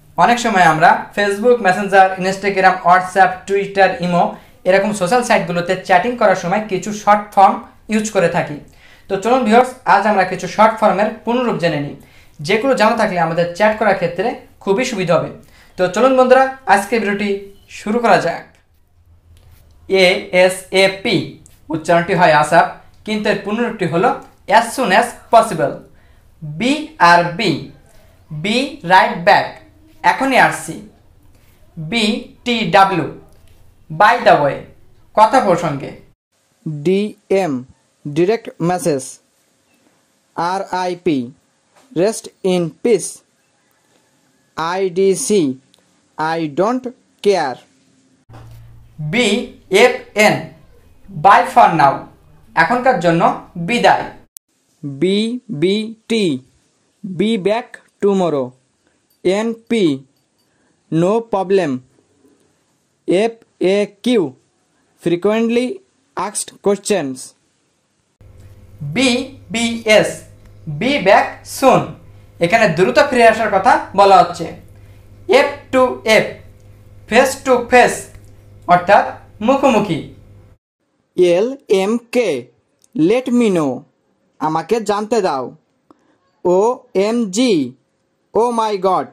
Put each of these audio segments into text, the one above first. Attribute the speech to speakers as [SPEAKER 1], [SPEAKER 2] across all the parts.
[SPEAKER 1] অনেক সময় আমরা Facebook, Messenger, Instagram, WhatsApp, Twitter, imo এরকম সোশ্যাল সাইটগুলোতে চ্যাটিং করার সময় কিছু শর্ট ফর্ম ইউজ করে থাকি। তো চলুন ভিউয়ার্স, আজ আমরা কিছু শর্ট ফর্মের পুনরূপ জেনে নিই, যেগুলো জানা থাকলে আমাদের চ্যাট করার ক্ষেত্রে খুবই সুবিধা হবে। তো চলুন বন্ধুরা, আজকে ভিডিওটি শুরু করা যাক। ASAP উচ্চারণটি হয় আসাপ, কিন্তু এর পুনরূপটি হলো as soon as possible। BRB be right back, এখনই আসছি। BTW বাই দ্য ওয়ে, কথা প্রসঙ্গে।
[SPEAKER 2] DM direct message. RIP rest in peace. IDC I don't care.
[SPEAKER 1] BFN bye for now, এখনকার জন্য বিদায়।
[SPEAKER 2] BBT be back tomorrow. NP no problem. FAQ frequently asked questions.
[SPEAKER 1] BBS be back soon, এখানে দ্রুত ফিরে আসার কথা বলা হচ্ছে। F2F ফেস টু ফেস, অর্থাৎ মুখোমুখি।
[SPEAKER 2] LMK লেট মি নো, আমাকে জানতে দাও। OMG oh my god.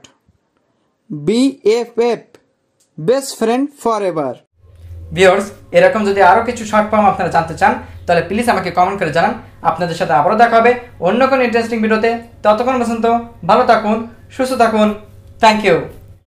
[SPEAKER 2] BFF best friend for ever.
[SPEAKER 1] Viewers, এরকম যদি আরও কিছু শর্ট ফর্ম আপনারা জানতে চান তাহলে প্লিজ আমাকে কমেন্ট করে জানান। আপনাদের সাথে আবারও দেখা হবে অন্য কোনো ইন্টারেস্টিং ভিডিওতে। ততক্ষণ পর্যন্ত ভালো থাকুন, সুস্থ থাকুন। Thank you.